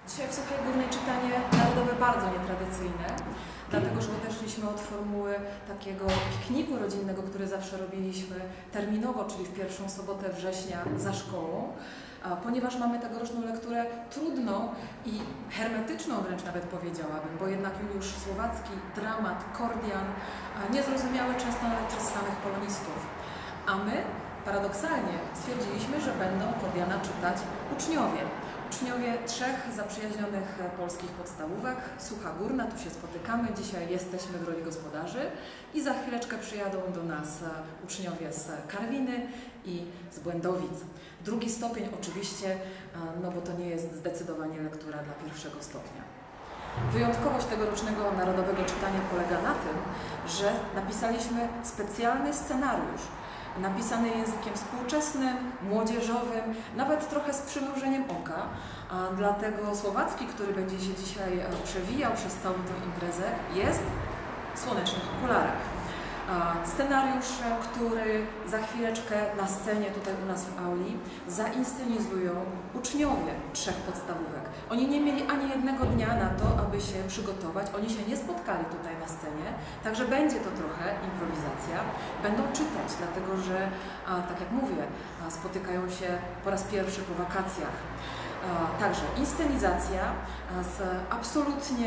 Dzisiaj w Suchej Górnej czytanie narodowe bardzo nietradycyjne, dlatego że odeszliśmy od formuły takiego pikniku rodzinnego, który zawsze robiliśmy terminowo, czyli w pierwszą sobotę września za szkołą, ponieważ mamy tegoroczną lekturę trudną i hermetyczną wręcz nawet powiedziałabym, bo jednak Juliusz Słowacki, dramat, Kordian, niezrozumiały często nawet przez samych polonistów. A my paradoksalnie stwierdziliśmy, że będą Kordiana czytać uczniowie. Uczniowie trzech zaprzyjaźnionych polskich podstawówek, Sucha Górna, tu się spotykamy, dzisiaj jesteśmy w roli gospodarzy i za chwileczkę przyjadą do nas uczniowie z Karwiny i z Błędowic. Drugi stopień oczywiście, no bo to nie jest zdecydowanie lektura dla pierwszego stopnia. Wyjątkowość tegorocznego narodowego czytania polega na tym, że napisaliśmy specjalny scenariusz, napisany językiem współczesnym, młodzieżowym, nawet trochę z przymrużeniem oka. Dlatego Słowacki, który będzie się dzisiaj przewijał przez całą tę imprezę, jest w słonecznych okularach. Scenariusz, który za chwileczkę na scenie tutaj u nas w auli zainscenizują uczniowie trzech podstawówek. Oni nie mieli ani jednego dnia na to, aby się przygotować. Oni się nie spotkali tutaj na scenie, także będzie to trochę improwizacja. Będą czytać, dlatego że, tak jak mówię, spotykają się po raz pierwszy po wakacjach. Także inscenizacja z absolutnie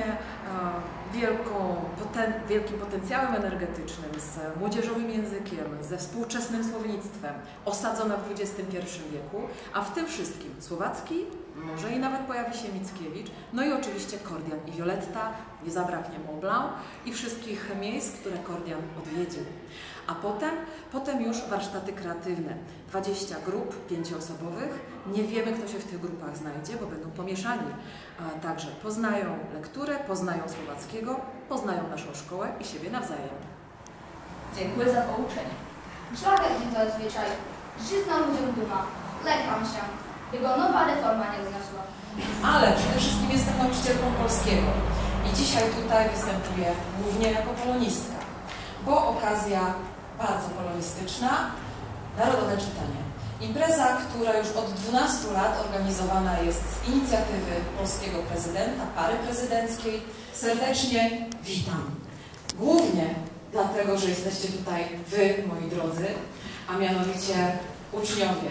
wielkim potencjałem energetycznym, z młodzieżowym językiem, ze współczesnym słownictwem, osadzona w XXI wieku, a w tym wszystkim Słowacki, może i nawet pojawi się Mickiewicz, no i oczywiście Kordian i Violetta, nie zabraknie Mont Blanc i wszystkich miejsc, które Kordian odwiedził. A potem już warsztaty kreatywne. 20 grup 5-osobowych. Nie wiemy, kto się w tych grupach znajdzie, bo będą pomieszani. Także poznają lekturę, poznają Słowackiego, poznają naszą szkołę i siebie nawzajem. Dziękuję za pouczenie. Szlachetny to jest zwyczaj. Żyzna ludziom duma. Lękam się. Jego nowa reforma nie zniosła. Ale przede wszystkim jestem nauczycielką polskiego i dzisiaj tutaj występuję głównie jako polonistka, bo okazja bardzo polonistyczna, narodowe czytanie. Impreza, która już od 12 lat organizowana jest z inicjatywy polskiego prezydenta, pary prezydenckiej. Serdecznie witam. Głównie dlatego, że jesteście tutaj wy, moi drodzy, a mianowicie uczniowie.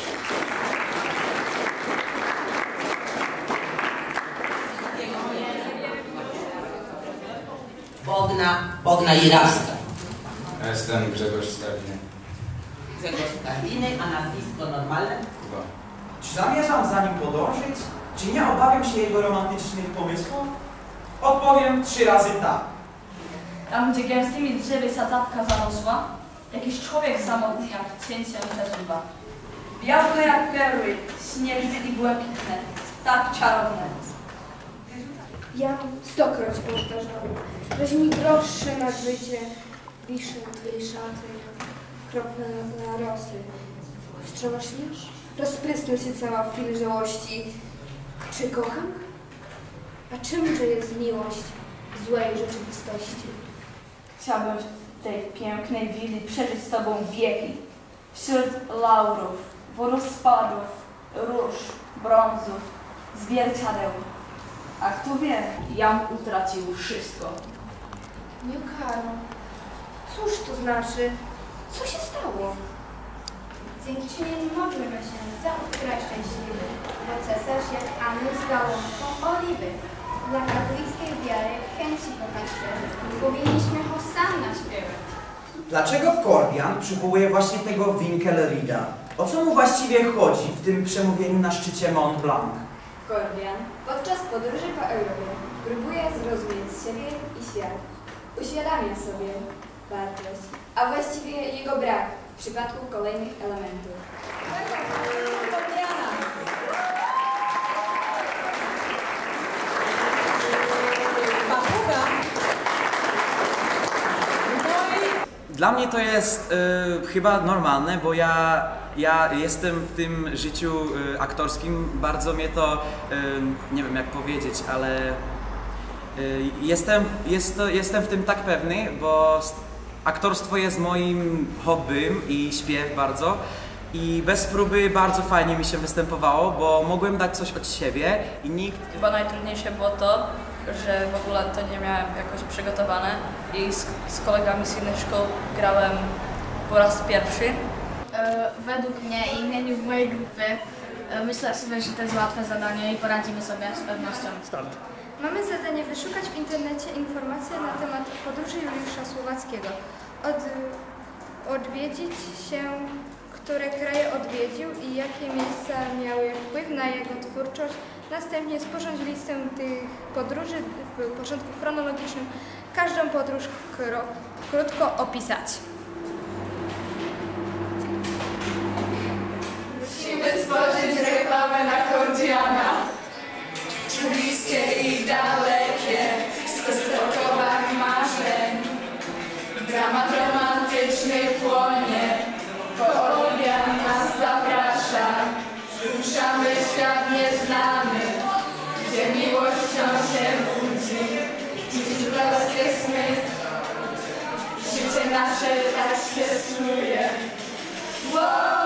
Bogna Jirawska. Ja jestem Grzegorz Stawiny. Grzegorz Stawiny, a nazwisko normalne? Kuba. Czy zamierzam za nim podążyć? Czy nie obawiam się jego romantycznych pomysłów? Odpowiem 3 razy tak. Tam, gdzie gęstymi drzewy sadzawka zarosła, jakiś człowiek samotny jak cień się przesuwa. Białe jak perły, śnieżne i błękitne, tak czarowne. Ja 100-kroć powtarzam, weź mi droższe na życie, wiszę twojej szaty, krople na rosy. Wstrząśniesz? Rozprysnę się cała w chwili żałości. Czy kocham? A czymże jest miłość złej rzeczywistości? Chciałbym w tej pięknej willi przeżyć z tobą wieki. Wśród laurów, wodospadów, róż, brązów, zwierciadeł. A kto wie, jam utracił wszystko. Nie karo. Cóż to znaczy? Co się stało? Dziękczynień modlimy się za kraj szczęśliwy, bo cesarz jak anioł z gałązką oliwy. Dla katolickiej wiary chęci kochać szczerze, powinniśmy hosanna śpiewać. Dlaczego Kordian przywołuje właśnie tego Winkelrida? O co mu właściwie chodzi w tym przemówieniu na szczycie Mont Blanc? Kordian podczas podróży po Europie próbuje zrozumieć siebie i świat. Uświadamia sobie wartość, a właściwie jego brak w przypadku kolejnych elementów. Dla mnie to jest chyba normalne, bo ja jestem w tym życiu aktorskim, bardzo mnie to, nie wiem jak powiedzieć, ale jestem w tym tak pewny, bo aktorstwo jest moim hobbym i śpiew bardzo. i bez próby bardzo fajnie mi się występowało, bo mogłem dać coś od siebie i nikt... Chyba najtrudniejsze było to, że w ogóle to nie miałem jakoś przygotowane i z kolegami z innych szkół grałem po raz pierwszy. Według mnie i w imieniu mojej grupy myślę sobie, że to jest łatwe zadanie i poradzimy sobie z pewnością. Mamy zadanie wyszukać w internecie informacje na temat podróży Juliusza Słowackiego. Odwiedzić się, które kraje odwiedził i jakie miejsca miały wpływ na jego twórczość. Następnie sporządź listę tych podróży w porządku chronologicznym. Każdą podróż krótko opisać. Musimy stworzyć reklamę na Kordiana. Bliskie i dalekie, w okowach marzeń. Dramat romantyczny płonie, Kordian nas zaprasza. Ruszamy w świat nieznany, gdzie miłością się budzi. Dziś blaskie sny, życie nasze tak się snuje. Wow!